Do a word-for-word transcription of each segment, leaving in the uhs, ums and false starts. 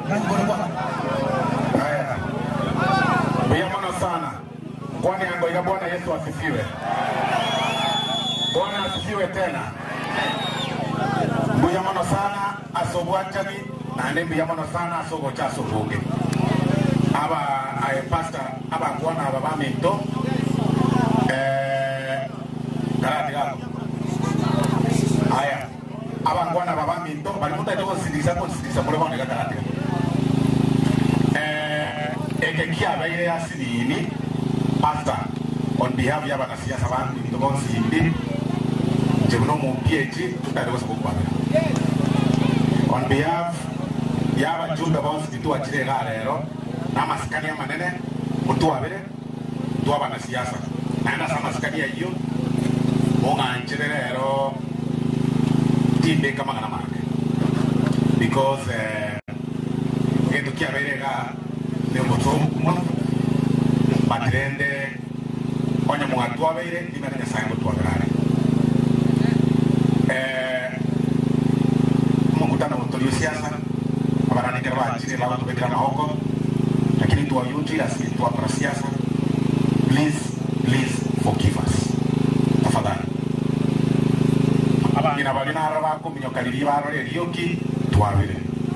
Haya. Bwana sana. Kwani angoja Bwana Yesu asifiwe. Bwana asifiwe tena. Bwana sana asobwachani na ndi bwana sana asogo cha sobuge. Aba ay pastor aba kwana aba bamento eh karati galo. Aya. Aba kwana aba bamento bali muta ito sindisa ko sindisa pole bana karati. Eh ekekia baile ya sidini pastor on behalf ya bana siasa bantu ito ko sindi. Jebuno mo P H tutari ko sobuga. On behalf ya bajumbe bonse bitu achire garero na maskania manene mutu abere tu abana siasa na sa maskania hiyo bonga nchirero timbe kama kana marke because eh eto kia berega ne mutu mo matrende onya mo atu abere dimana ya sango tu abere eh mukutana mutolio siasa abarani kerwa chini la watu bekira mahoko lakini tu ayuti asili tu para siasa. Please please forgive us tafadhali aba ina balina araba ko minyo kaliri baro le rioki tuabire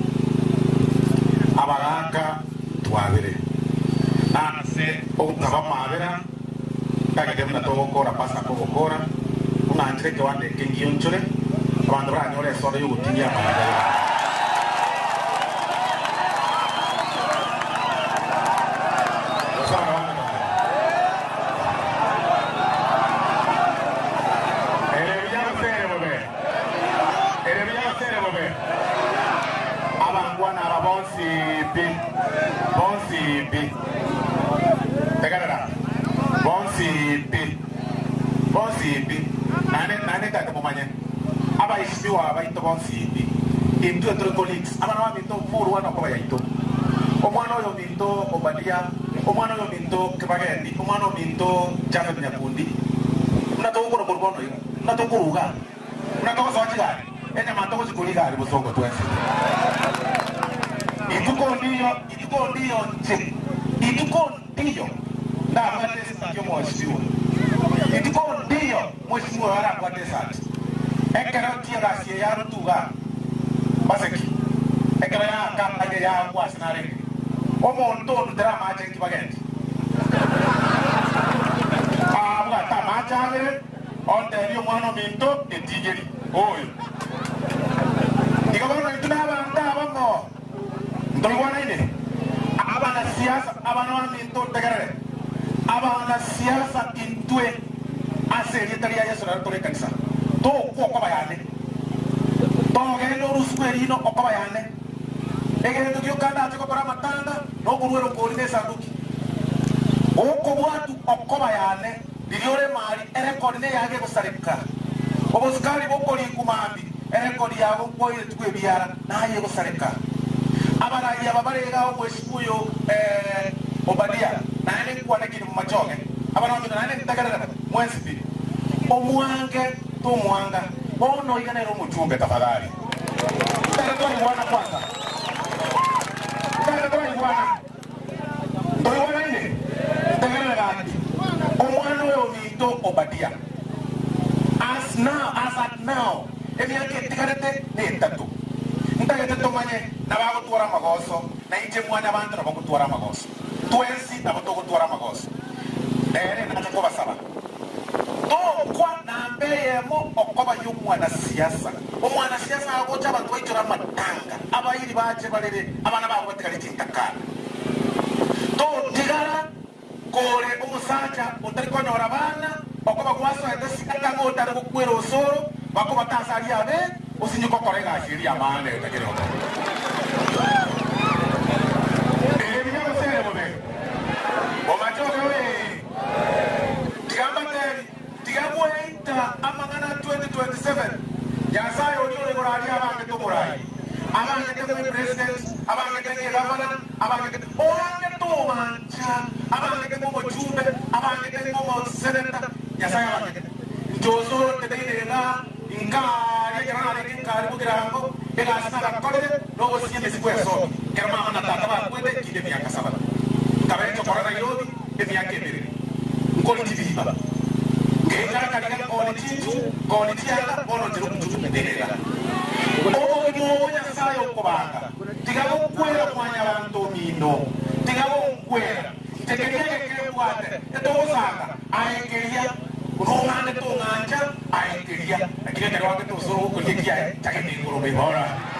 abagaka tuabire ase o taba mabera kage demna to gukora pasa ko gukora una entre que wande ke ngionchore abantu baranyore so yo gutinya mabera. Bonsi B. Tegara. Bonsi B. Bonsi B. Nane nane ta como mañana. Aba isiwa aba ito bonsi B. Into otro colleagues. Aba no minto furu wana kwa yaito. Omwana yo minto obadia. Omwana yo minto kebageni. Omwana minto jana nyakundi. Una to ko ko bono yo. Una to ko ruga. Una to so chigari. Enya manto ko chikuliga ali bosongo twese. Ituko ndiyo, ituko ndiyo nche. Ituko ndiyo. Na mwate sati yo mwashiwa. Ituko ndiyo mwashiwa wala kwa desati. Ekera utia gasi ya rutuga. Baseki. Ekera ya kamba ya kwa sinare. Omo ndo drama ache kibagenti. Ah, mga tamacha ave. Onde yo mwana minto etijeri. Oyo. Ikabono itunaba ndaba mo. Ndolwana ine abana siasa abana minto tegere abana siasa intue aseri taria ya sura tore kanisa to ko ko bayane to ngelo rusquerino ko bayane egere to kanda to ko para matanda no kuruero ko ine sanduki o ko watu ko bayane biliore mari ere ko ne yage ko sarika o boskari bo ko kumambi ere ko yabo ko ile tukwe biara na ye ko sarika abana ya babarega omwesikuyo eh obadia nane kwa nakiri Bomachoge abana wamito nane ntagarara mwensi omwange to mwanga bono igana ro mujumbe tafadhali tarato ni bwana kwanza tarato ni bwana boy bwana ine ntagarara gati omwana yo mito obadia as now as at now emi yake tikarete ne tatu ntagarete to manye na bago tuara magoso na inje mwana bantu na bago tuara magoso twensi na bago tuara magoso ere na ko basaba to kwa na mbeye mo okoba yu mwana siasa o mwana siasa agocha bantu ichora matanga abayiri baje balere abana bago batikali tintakana to tigara kore umusacha utari ko nyora bana okoba kwaso endesi atango utari kukwero Osoro bako batasali abe usinyuko korega shiri amane utakire oto eh biya sere bobe Bomachoge we tigamba teri tigabo enta amangana twenty twenty-seven ya sayo nyole gorali abange to morai abange to president abange to governor abange to onge to mancha abange to mojumbe abange to senator ya sayo abange jozo te dei na inga ya kana le kin kar bugirango ega sara kode no go siye mesi kweso kerma ana tata ba kwede kide miaka saba kabere chokora na yodi e miaka ebere ngoli tibiba kega kaliga koni tinju koni tiala bono tiro kututu mdenega omo mo ya sayo kobanga tigabo kwera kwanya bantu mino tigabo kwera tekeria ke kwate etosanga aekeria Romane to ninche, ai queria, aqui é que eu estou só com ele que é, já que tem guru bem bora.